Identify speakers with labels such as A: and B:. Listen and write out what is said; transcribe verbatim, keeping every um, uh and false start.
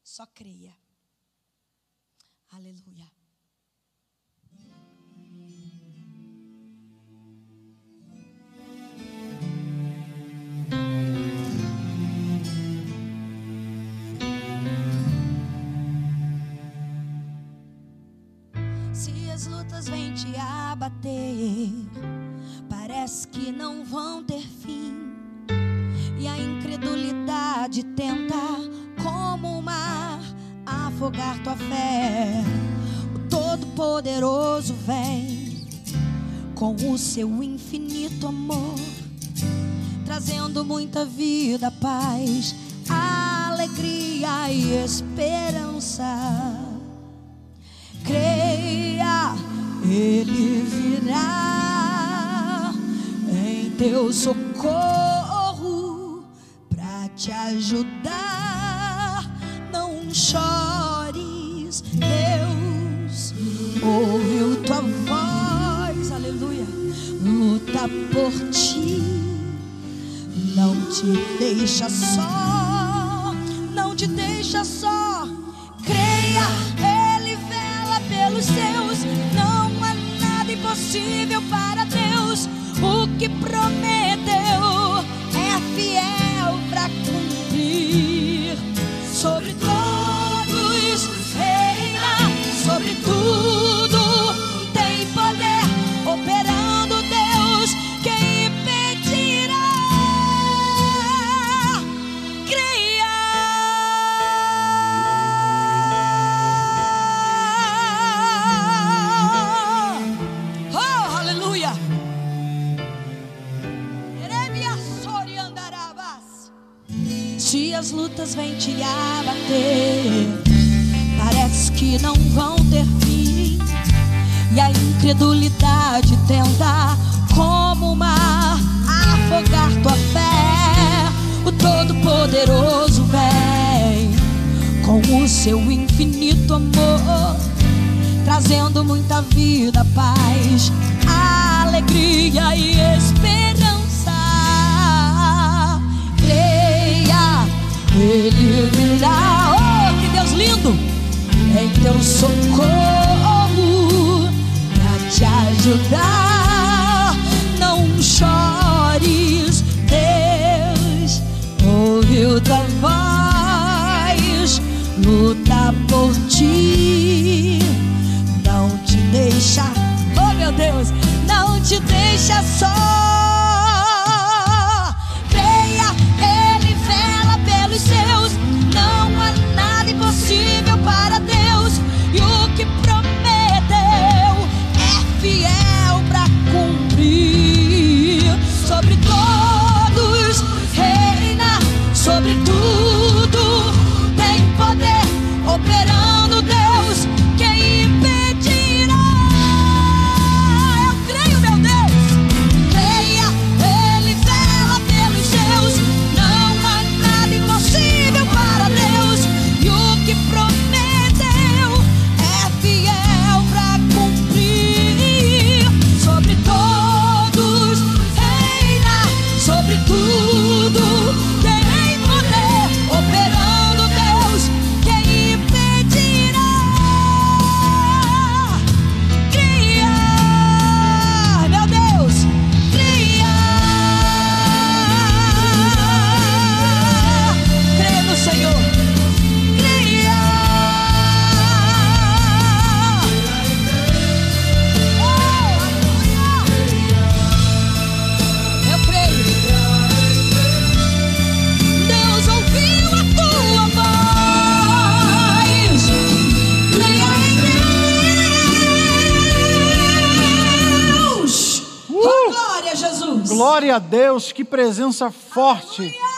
A: Só creia. Aleluia. Se as lutas vêm te abater, parece que não vão ter fim, e a incredulidade tenta, como o mar, afogar tua fé. O Todo-Poderoso vem com o seu infinito amor, trazendo muita vida, paz, alegria e esperança. Creia, Ele virá em teu socorro pra te ajudar. Não chores, Deus ouviu tua voz, aleluia, luta por ti, não te deixa só, não te deixa só. Creia, pelos seus, não há nada impossível para Deus. O que prometeu é fiel para cumprir. Sobre todos reina, sobre tudo tem poder, operando Deus, quem impedirá? Creia. Se as lutas vêm te abater, parece que não vão ter fim, e a incredulidade tenta, como o mar, afogar tua fé. O Todo-Poderoso vem com o seu infinito amor, trazendo muita vida, paz, alegria e esperança. Ele virá, oh que Deus lindo, em teu socorro pra te ajudar. Não chores, Deus ouviu tua voz, luta por ti, não te deixa, oh meu Deus, não te deixa só. Seus, não há nada impossível para Deus, e o que prometeu é fiel para cumprir. Sobre todos reina, sobre tudo tem poder, operando Deus, quem impedirá? Eu creio, meu Deus. Creia, Ele vela pelos seus, impossível para Deus, e o que prometeu é fiel para cumprir. Sobre todos reina, sobre tudo tem poder, operando Deus, quem impedirá? Cria, meu Deus, cria. Senhor, creia. Oh, eu creio. Deus ouviu a tua voz. Creia em Deus. Uh, oh, glória a Jesus.
B: Glória a Deus, que presença forte.
A: Aleluia.